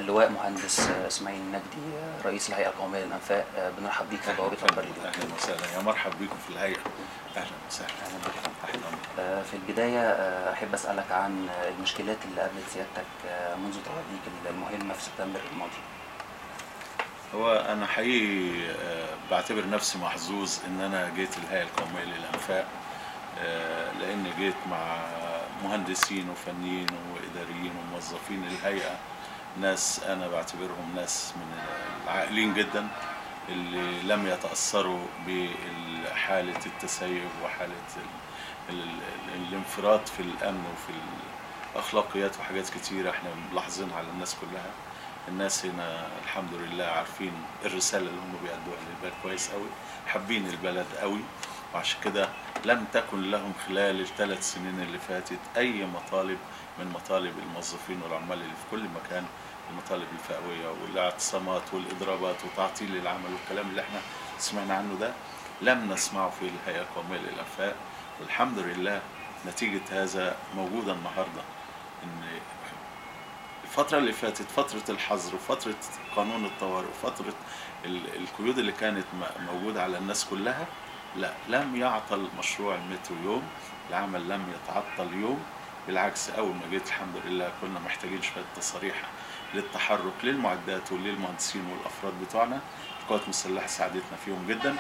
اللواء مهندس اسماعيل النجدي، رئيس الهيئة القومية للأنفاق، بنرحب بيك في بوابة أخبار اليوم. اهلا وسهلا، يا مرحب بكم في الهيئة. اهلا وسهلا. أهلا بك يا فندم. في البداية أحب أسألك عن المشكلات اللي قابلت سيادتك منذ توليك المهمة في سبتمبر الماضي. هو انا حقيقي بعتبر نفسي محظوظ ان انا جيت الهيئة القومية للأنفاق، لاني جيت مع مهندسين وفنيين واداريين وموظفين الهيئة، ناس انا بعتبرهم ناس من العاقلين جدا، اللي لم يتأثروا بحالة التسيب وحالة الانفراد في الأمن وفي الأخلاقيات وحاجات كتيرة احنا ملاحظينها على الناس كلها. الناس هنا الحمد لله عارفين الرسالة اللي هم بيأدوها للبلد كويس قوي، حابين البلد قوي، وعشان كده لم تكن لهم خلال الثلاث سنين اللي فاتت أي مطالب من مطالب الموظفين والعمال اللي في كل مكان، المطالب الفئوية والاعتصامات والإضرابات وتعطيل العمل والكلام اللي احنا سمعنا عنه ده لم نسمعه في الهيئة القومية للأنفاق. والحمد لله نتيجة هذا موجودة النهاردة. إن الفترة اللي فاتت فترة الحظر وفترة قانون الطوارئ وفترة القيود اللي كانت موجودة على الناس كلها، لا، لم يعطل مشروع المترو يوم، العمل لم يتعطل يوم، بالعكس أول ما جيت الحمد لله كنا محتاجين شوية تصاريح للتحرك للمعدات وللمهندسين والأفراد بتوعنا، القوات المسلحة ساعدتنا فيهم جدا.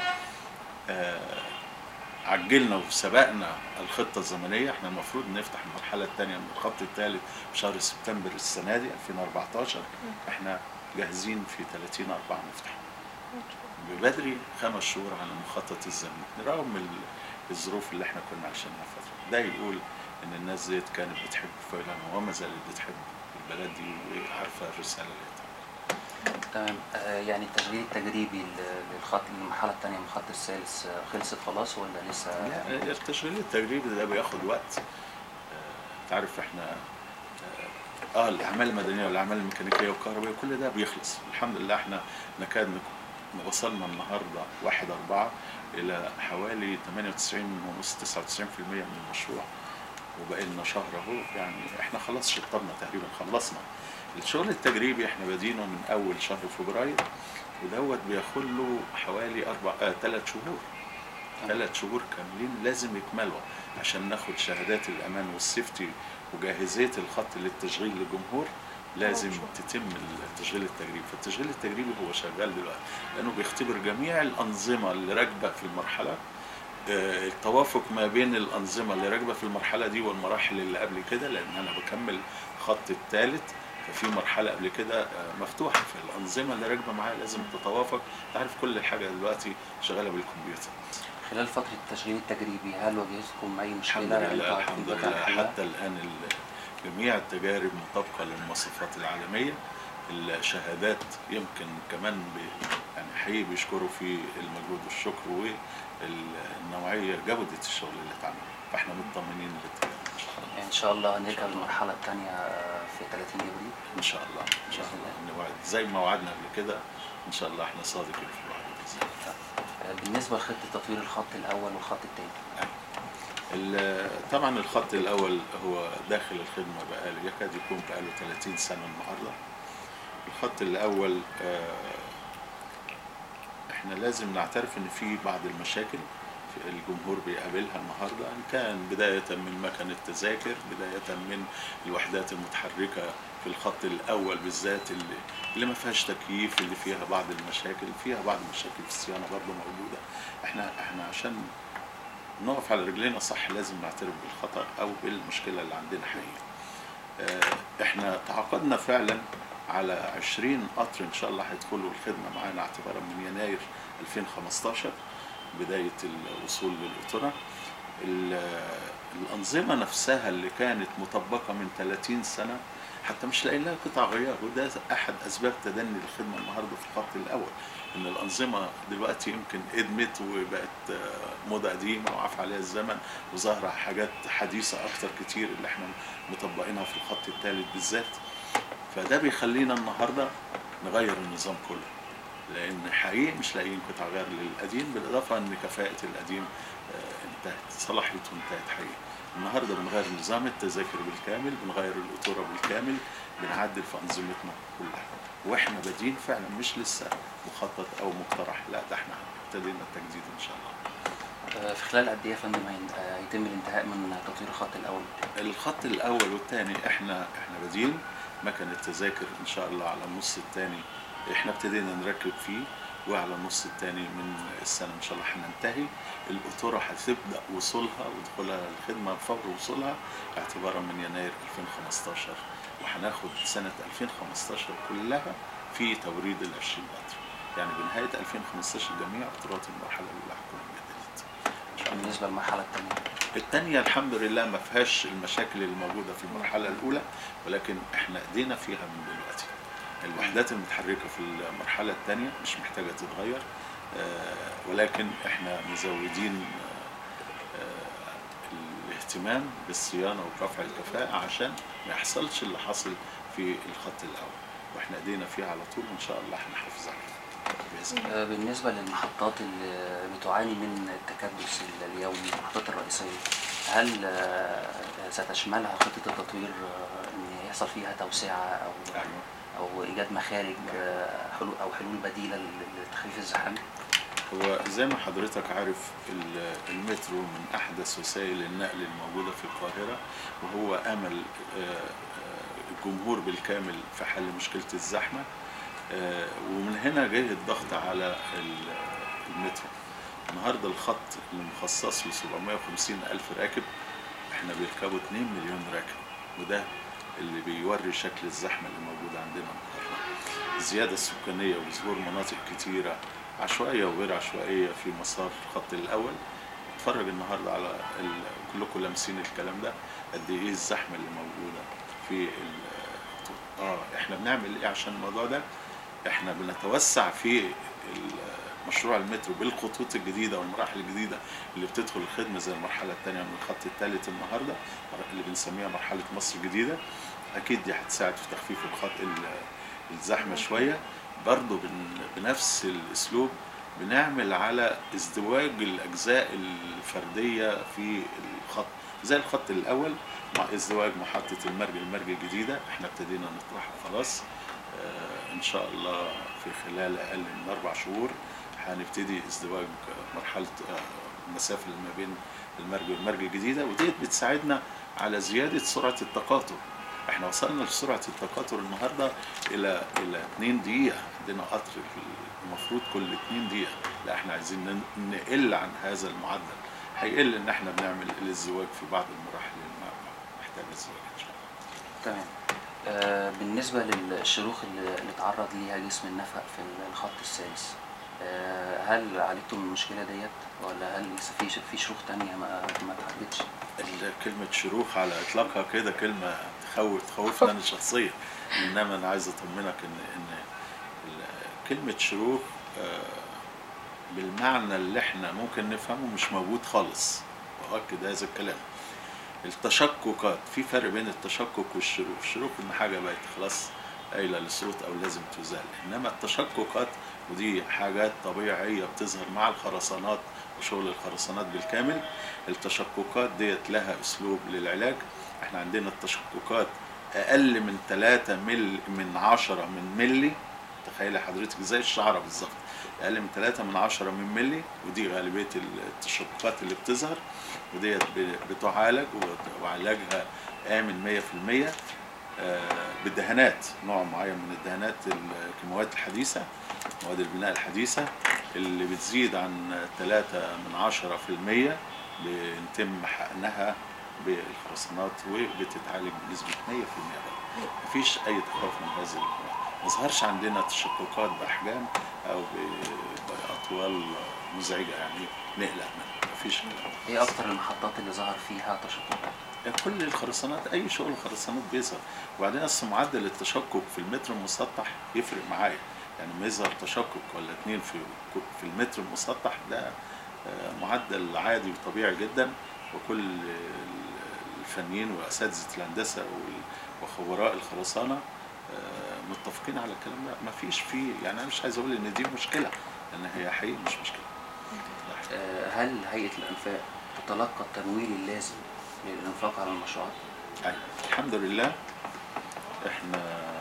عجلنا وسبقنا الخطة الزمنية، احنا المفروض نفتح المرحلة الثانية من الخط الثالث في شهر سبتمبر السنة دي 2014، احنا جاهزين في 30/4 نفتح ببدري 5 شهور عن المخطط الزمني، رغم الظروف اللي احنا كنا عايشينها فترة. ده يقول ان الناس ديت كانت بتحب فعلا وما زالت بتحب البلد دي وعارفة الرسالة اللي تمام. يعني التشغيل التجريبي للخط المرحلة الثانية من الخط الثالث خلصت خلاص ولا لسه؟ التشغيل التجريبي ده بياخد وقت. تعرف احنا الاعمال المدنيه والاعمال الميكانيكيه والكهربائيه كل ده بيخلص الحمد لله. احنا نكاد وصلنا النهارده 1/4 الى حوالي 98.5 99% من المشروع، وبقى لنا شهر اهو، يعني احنا خلاص شطبنا تقريبا، خلصنا. الشغل التجريبي احنا بادينه من اول شهر فبراير، ودوت بياخد له حوالي 3 شهور. 3 شهور كاملين لازم يكملوا عشان ناخد شهادات الامان والسيفتي وجاهزيه الخط للتشغيل للجمهور. لازم تتم التشغيل التجريبي، فالتشغيل التجريبي هو شغال دلوقتي لانه بيختبر جميع الانظمه اللي راكبه في المرحله، التوافق ما بين الانظمه اللي راكبه في المرحله دي والمراحل اللي قبل كده، لان انا بكمل خط الثالث، ففي مرحله قبل كده مفتوحه، فالانظمه اللي راكبه معايا لازم تتوافق. تعرف كل حاجه دلوقتي شغاله بالكمبيوتر. خلال فترة التشغيل التجريبي هل واجهتكم أي مشكلة؟ الحمد لله حتى الآن جميع التجارب مطابقة للمواصفات العالمية. الشهادات يمكن كمان يعني حقيقي بيشكروا في المجهود والشكر والنوعية جودة الشغل اللي اتعمل، فاحنا مطمئنين للتجارب إن شاء الله. يعني إن شاء الله هنركب المرحلة الثانية في 30 يوليو إن شاء الله. إن شاء الله نوعد زي ما وعدنا قبل كده، إن شاء الله احنا صادقين في الوعد بإذن الله. بالنسبة لخطة تطوير الخط الأول والخط الثاني، طبعا الخط الأول هو داخل الخدمة بقاله يكاد يكون بقاله 30 سنة النهاردة. الخط الأول احنا لازم نعترف ان في بعض المشاكل الجمهور بيقابلها النهارده، ان كان بداية من مكان التذاكر، بداية من الوحدات المتحركة في الخط الأول بالذات اللي ما فيهاش تكييف، اللي فيها بعض المشاكل، فيها بعض المشاكل في الصيانة برضه موجودة. احنا عشان نقف على رجلينا صح لازم نعترف بالخطأ أو بالمشكلة اللي عندنا حقيقي. احنا تعاقدنا فعلا على 20 قطر إن شاء الله هيدخلوا الخدمة معانا اعتبارا من يناير 2015 بداية الوصول للقطرة. الأنظمة نفسها اللي كانت مطبقة من 30 سنة حتى مش لاقيين لها قطع غيار، وده أحد أسباب تدني الخدمة النهاردة في الخط الأول، إن الأنظمة دلوقتي يمكن ادمت وبقت موضة قديمة وعاف عليها الزمن، وظهر حاجات حديثة أكتر كتير اللي احنا مطبقينها في الخط الثالث بالذات. فده بيخلينا النهاردة نغير النظام كله، لأن حقيقي مش لاقيين قطع غيار للقديم، بالإضافة إن كفاءة القديم انتهت، صلاحيته انتهت حقيقي. النهارده بنغير نظام التذاكر بالكامل، بنغير القطوره بالكامل، بنعدل في انظمتنا كلها، واحنا بادئين فعلا، مش لسه مخطط او مقترح، لا ده احنا ابتدينا التجديد ان شاء الله. في خلال قد ايه يا فندم هيتم الانتهاء من تطوير الخط الاول والثاني؟ الخط الاول والثاني احنا بادئين، مكن التذاكر ان شاء الله على النص الثاني احنا ابتدينا نركب فيه، وعلى النص الثاني من السنه ان شاء الله هننتهي. القطوره هتبدا وصولها ودخولها الخدمه فور وصولها اعتبارا من يناير 2015، وهناخد سنه 2015 كلها في توريد ال 20 قطر، يعني بنهايه 2015 جميع قطارات المرحله الاولى هتكون اتجددت ان شاء الله. بالنسبه للمرحله الثانيه؟ الثانيه الحمد لله ما فيهاش المشاكل الموجوده في المرحله الاولى، ولكن احنا ايدينا فيها من دلوقتي. الوحدات المتحركه في المرحله الثانيه مش محتاجه تتغير، ولكن احنا مزودين الاهتمام بالصيانه ورفع الكفاءه عشان ما يحصلش اللي حصل في الخط الاول، واحنا ايدينا فيها على طول وان شاء الله هنحافظ عليها باذن الله. بالنسبه للمحطات اللي بتعاني من التكدس اليومي، المحطات الرئيسيه، هل ستشملها خطه التطوير ان يحصل فيها توسعه او ايجاد مخارج حلول بديله لتخفيف الزحام؟ هو زي ما حضرتك عارف المترو من احدث وسائل النقل الموجوده في القاهره، وهو امل الجمهور بالكامل في حل مشكله الزحمه، ومن هنا جاي الضغط على المترو. النهارده الخط اللي مخصص ل 750 ألف راكب احنا بيركبوا 2 مليون راكب، وده اللي بيوري شكل الزحمه اللي موجوده عندنا النهارده. الزياده السكانيه وظهور مناطق كتيره عشوائيه وغير عشوائيه في مسار الخط الاول. اتفرج النهارده على كلكم لامسين الكلام ده، قد ايه الزحمه اللي موجوده في احنا بنعمل ايه عشان الموضوع ده؟ احنا بنتوسع في مشروع المترو بالخطوط الجديده والمراحل الجديده اللي بتدخل الخدمه، زي المرحله الثانيه من الخط الثالث النهارده اللي بنسميها مرحله مصر الجديده. اكيد دي هتساعد في تخفيف الزحمه شويه. برضه بنفس الاسلوب بنعمل على ازدواج الاجزاء الفرديه في الخط، زي الخط الاول مع ازدواج محطه المرج الجديده احنا ابتدينا نطرحها خلاص. ان شاء الله في خلال اقل من 4 شهور هنبتدي ازدواج مرحله المسافه اللي ما بين المرج والمرج الجديده، وديت بتساعدنا على زياده سرعه التقاطر. احنا وصلنا لسرعه التقاطر النهارده الى 2 دقيقه، عندنا قطر المفروض كل 2 دقيقه، لا احنا عايزين نقل عن هذا المعدل، هيقل ان احنا بنعمل الازدواج في بعض المراحل اللي محتاجه ازدواج ان شاء الله. تمام. بالنسبه للشروخ اللي اتعرض ليها جسم النفق في الخط السادس، هل عالجتم المشكله ديت ولا هل لسه في شروخ تانية ما اتعالجتش؟ كلمة شروخ على اطلاقها كده كلمة تخوفنا انا شخصيا، انما انا عايز اطمنك ان كلمة شروخ بالمعنى اللي احنا ممكن نفهمه مش موجود خالص، واؤكد هذا الكلام. التشققات، في فرق بين التشقق والشروخ. الشروخ ان حاجة بقت خلاص قايلة للصوت او لازم تزال، انما التشققات ودي حاجات طبيعية بتظهر مع الخرسانات وشغل الخرسانات بالكامل. التشققات ديت لها اسلوب للعلاج. احنا عندنا التشققات اقل من 3 من 10 من ملي، تخيلي حضرتك زي الشعره بالظبط، اقل من 3 من 10 من ملي، ودي غالبيه التشققات اللي بتظهر، وديت بتعالج وعلاجها امن 100%. بالدهانات، نوع معين من الدهانات، الكيماويات الحديثه، مواد البناء الحديثه اللي بتزيد عن 3 من 10% بنتم حقنها بالخرسانات وبتتعالج بنسبه 100%. مفيش اي تخوف من هذا النوع، ما ظهرش عندنا تشققات باحجام او باطوال مزعجه يعني نقلق منها، مفيش. ايه اكتر المحطات اللي ظهر فيها تشققات؟ كل الخرسانات، اي شغل خرسانات بيظهر. وبعدين اصل معدل التشقق في المتر المسطح يفرق معايا، يعني ما يظهر تشقق ولا 2 في المتر المسطح ده معدل عادي وطبيعي جدا، وكل الفنيين واساتذه الهندسه وخبراء وخبراء متفقين على الكلام ده. ما فيش فيه، يعني انا مش عايز اقول ان دي مشكله، لان هي حقيقي مش مشكله. هل هيئه الانفاق تتلقى التمويل اللازم للإنفاق على المشروعات؟ أيوة. الحمد لله. احنا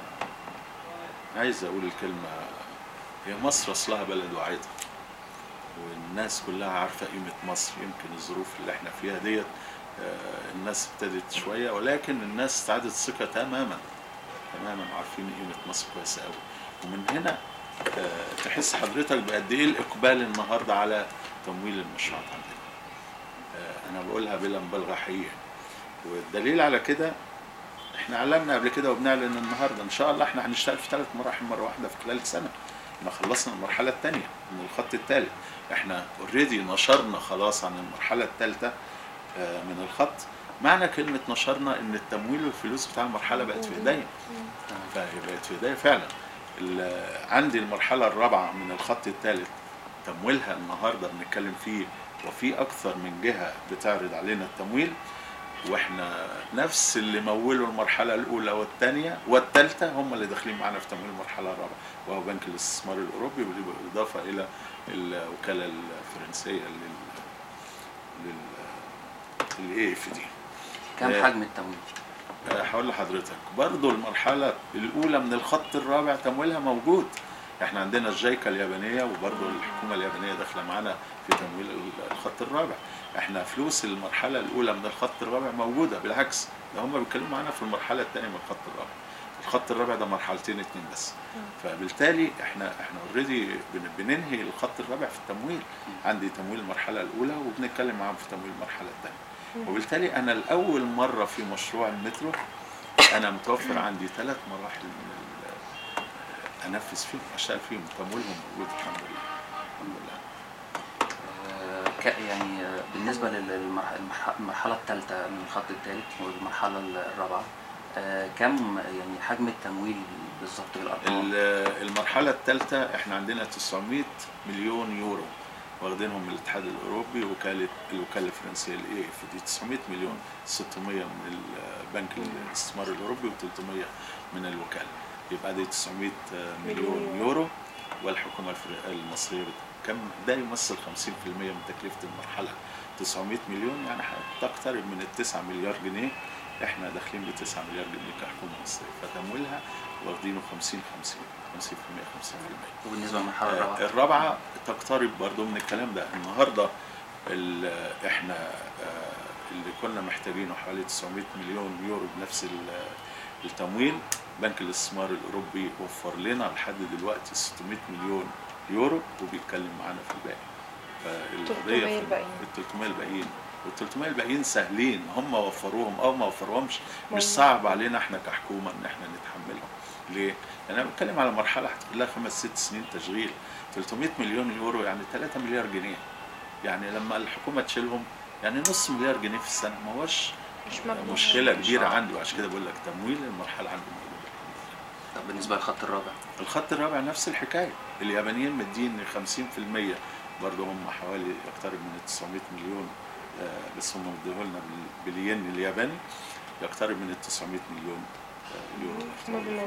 عايز اقول الكلمة، هي مصر اصلها بلد وعيدة، والناس كلها عارفة قيمة مصر. يمكن الظروف اللي احنا فيها ديت الناس ابتدت شوية، ولكن الناس استعادت الثقة تماما تماما، عارفين قيمة مصر كويس قوي. ومن هنا تحس حضرتك بقد ايه الاقبال النهارده على تمويل المشروعات عندنا. انا بقولها بلا مبالغه حقيقه، والدليل على كده احنا اعلنا قبل كده وبنعلن النهارده ان شاء الله احنا هنشتغل في 3 مراحل مره واحده في خلال سنه. احنا خلصنا المرحله الثانيه من الخط الثالث، احنا اوريدي نشرنا خلاص عن المرحله الثالثه من الخط. معنى كلمه نشرنا ان التمويل والفلوس بتاع المرحله بقت في ايديا، فهي بقت في ايديا فعلا. عندي المرحله الرابعه من الخط الثالث تمويلها النهارده بنتكلم فيه، وفي اكثر من جهه بتعرض علينا التمويل، واحنا نفس اللي مولوا المرحله الاولى والثانيه والثالثه هم اللي داخلين معانا في تمويل المرحله الرابعه، وهو بنك الاستثمار الاوروبي، بالاضافه الى الوكاله الفرنسيه للاي اف دي. كم حجم التمويل؟ هقول لحضرتك برضو المرحله الاولى من الخط الرابع تمويلها موجود. احنا عندنا الجايكا اليابانيه، وبرضو الحكومه اليابانيه داخله معانا في تمويل الخط الرابع. احنا فلوس المرحله الاولى من الخط الرابع موجوده، بالعكس ده هم بيتكلموا معانا في المرحله الثانيه من الخط الرابع. الخط الرابع ده مرحلتين 2 بس، فبالتالي احنا اوريدي بننهي الخط الرابع في التمويل. عندي تمويل المرحله الاولى وبنتكلم معاهم في تمويل المرحله الثانيه، وبالتالي انا لاول مره في مشروع المترو انا متوفر عندي 3 مراحل من انفذ فيهم، اشتغل فيهم، تمويلهم موجود الحمد لله. الحمد لله. يعني بالنسبه للمرحله الثالثه من الخط الثالث والمرحله الرابعه، كم يعني حجم التمويل بالظبط بالارقام؟ المرحله الثالثه احنا عندنا 900 مليون يورو واخدينهم من الاتحاد الاوروبي، الوكاله الفرنسيه الاي اف دي 900 مليون، 600 من البنك الاستثمار الاوروبي و300 من الوكاله، يبقى دي 900 مليون يورو. والحكومه المصريه كم ده يمثل 50% من تكلفه المرحله. 900 مليون يعني تقترب من 9 مليار جنيه. احنا داخلين ب 9 مليار جنيه كحكومه مصريه، فتمويلها واخدينه 50% 50%. وبالنسبه للمرحله الرابعه تقترب برضو من الكلام ده. النهارده احنا اللي كنا محتاجينه حوالي 900 مليون يورو بنفس التمويل، بنك الاستثمار الاوروبي وفر لنا لحد دلوقتي 600 مليون يورو وبيتكلم معانا في الباقي. فالقضيه ال 300 الباقيين، وال 300 الباقيين سهلين، هم وفروهم او ما وفروهمش مش صعب علينا احنا كحكومه ان احنا نتحملهم. ليه؟ لان انا بتكلم على مرحله هتاخد لها 5 6 سنين تشغيل. 300 مليون يورو يعني 3 مليار جنيه، يعني لما الحكومه تشيلهم يعني نص مليار جنيه في السنه، ما هوش مشكله كبيره عندي. وعشان كده بقول لك تمويل المرحله عندي موجود. طب بالنسبه للخط الرابع؟ الخط الرابع نفس الحكايه، اليابانيين مدين 50%، برضه هم حوالي يقترب من 900 مليون، بس هم مديه لنا بالين الياباني، يقترب من 900 مليون يورو.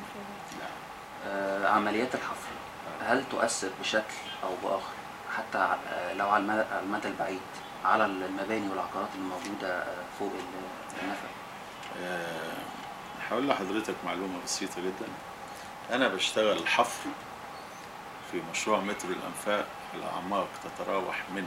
عمليات الحفر هل تؤثر بشكل او باخر حتى لو على المدى البعيد على المباني والعقارات الموجوده فوق النفق؟ هقول لحضرتك معلومه بسيطه جدا. انا بشتغل حفر في مشروع مترو الانفاق على اعماق تتراوح من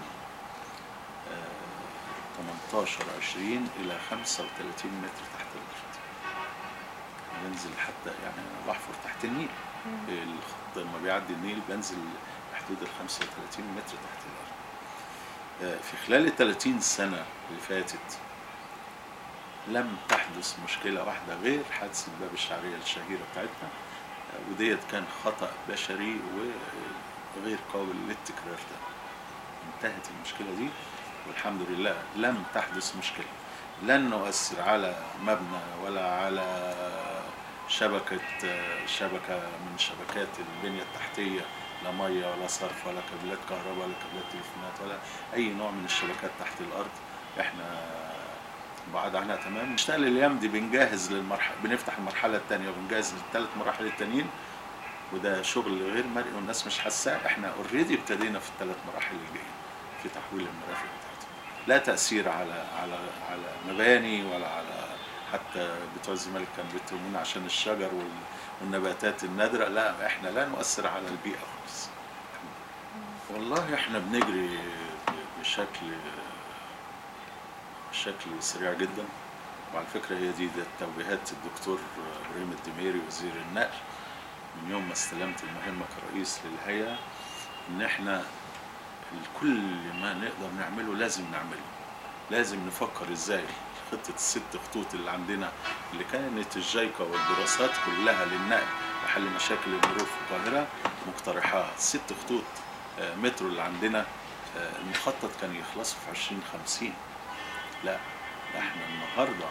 18 20 الى 35 متر تحت الارض. بنزل حتى يعني انا بحفر تحت النيل، الخط لما بيعدي النيل بنزل بحدود ال 35 متر تحت الارض. في خلال ال 30 سنه اللي فاتت لم تحدث مشكله واحده غير حادثه باب الشعريه الشهيره بتاعتنا، وديت كان خطأ بشري وغير قابل للتكرار. ده انتهت المشكلة دي والحمد لله، لم تحدث مشكلة، لن نؤثر على مبنى ولا على شبكة من شبكات البنية التحتية، لا مية ولا صرف ولا كابلات كهرباء ولا كابلات تليفونات ولا أي نوع من الشبكات تحت الأرض. احنا بعد عنها تمام. نشتغل الايام دي بنجهز للمرحله، بنفتح المرحله الثانيه وبنجهز للثلاث مراحل التانيين، وده شغل غير مرئي والناس مش حاساه. احنا اوريدي ابتدينا في ال3 مراحل الجايه في تحويل المرافق بتاعتهم. لا تأثير على مباني ولا على، حتى بتوع الزمالك كانوا بيتهمونا عشان الشجر والنباتات النادرة. لا، احنا لا نؤثر على البيئة خالص. والله احنا بنجري بشكل سريع جدا. وعلى فكرة هي دي توجيهات الدكتور إبراهيم الدميري وزير النقل من يوم ما استلمت المهمة كرئيس للهيئة، إن إحنا كل ما نقدر نعمله لازم نعمله. لازم نفكر إزاي خطة ال6 خطوط اللي عندنا، اللي كانت الجايكا والدراسات كلها للنقل وحل مشاكل المرور في القاهرة مقترحاها. ال6 خطوط مترو اللي عندنا المخطط كان يخلصوا في 2050. لا، احنا النهارده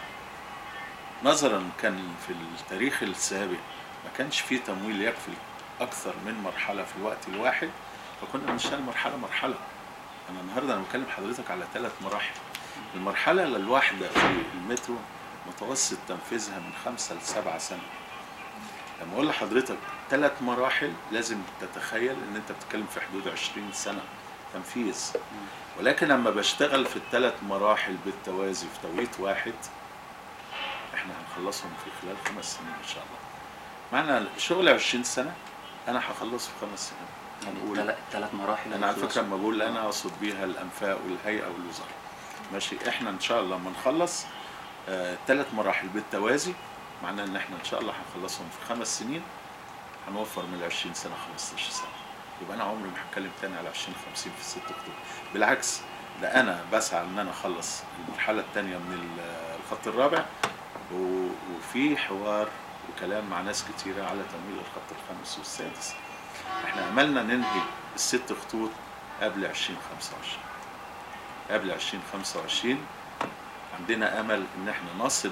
نظرا كان في التاريخ السابق ما كانش فيه تمويل يكفي اكثر من مرحله في الوقت الواحد، فكنا بنشتغل مرحله. انا النهارده بكلم حضرتك على 3 مراحل. المرحله الواحده في المترو متوسط تنفيذها من 5 ل7 سنة. لما اقول لحضرتك 3 مراحل لازم تتخيل ان انت بتتكلم في حدود 20 سنة تنفيذ. ولكن لما بشتغل في ال3 مراحل بالتوازي في توقيت واحد، احنا هنخلصهم في خلال 5 سنين ان شاء الله. معنى شغل 20 سنة انا هخلصه في 5 سنين. يعني 3 مراحل. انا على فكرة لما بقول انا اقصد بيها الانفاق والهيئة والوزارة. ماشي، احنا ان شاء الله لما نخلص 3 مراحل بالتوازي، معناه ان احنا ان شاء الله هنخلصهم في 5 سنين، هنوفر من 20 سنة 15 سنة. يبقى انا عمري ما هتكلم تاني على 2050 في 6 خطوط. بالعكس، ده انا بسعى ان انا اخلص المرحلة الثانية من الخط الرابع، وفي حوار وكلام مع ناس كتيرة على تمويل الخط الخامس والسادس. احنا عملنا ننهي ال6 خطوط قبل 2025. قبل 2025 عندنا امل ان احنا نصل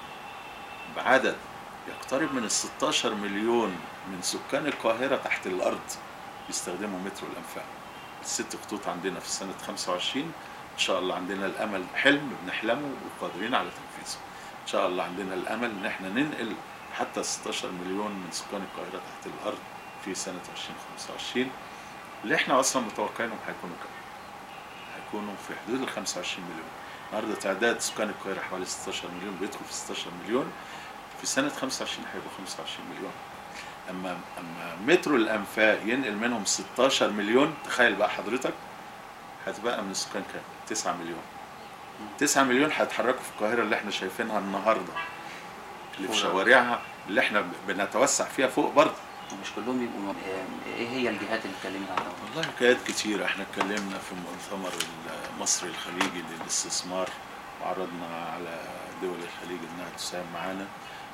بعدد يقترب من 16 مليون من سكان القاهرة تحت الارض يستخدموا مترو الانفاق. ال6 خطوط عندنا في سنة 25 ان شاء الله. عندنا الامل، حلم بنحلمه وقادرين على تنفيذه. ان شاء الله عندنا الامل ان احنا ننقل حتى 16 مليون من سكان القاهرة تحت الارض في سنة 2025، اللي احنا اصلا متوقعينهم هيكونوا كام؟ هيكونوا في حدود ال 25 مليون. النهارده تعداد سكان القاهرة حوالي 16 مليون، بيدخل في 16 مليون. في سنة 25 هيبقوا 25 مليون. اما مترو الانفاق ينقل منهم 16 مليون، تخيل بقى حضرتك هتبقى من السكان كام؟ 9 مليون. 9 مليون هيتحركوا في القاهرة اللي احنا شايفينها النهارده، اللي في شوارعها اللي احنا بنتوسع فيها فوق برضه. مش كلهم يبقوا. ايه هي الجهات اللي اتكلمنا عنها؟ والله جهات كتير. احنا اتكلمنا في المؤتمر المصري الخليجي للاستثمار، وعرضنا على دول الخليج انها تساهم معانا.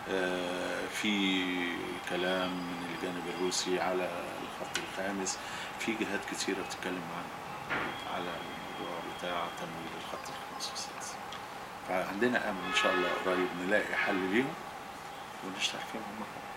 في كلام من الجانب الروسي على الخط الخامس. في جهات كتيرة بتتكلم معانا على الموضوع بتاع تمويل الخط الخامس والسادس. فعندنا امل ان شاء الله قريب نلاقي حل ليهم ونشتغل فيهم هم.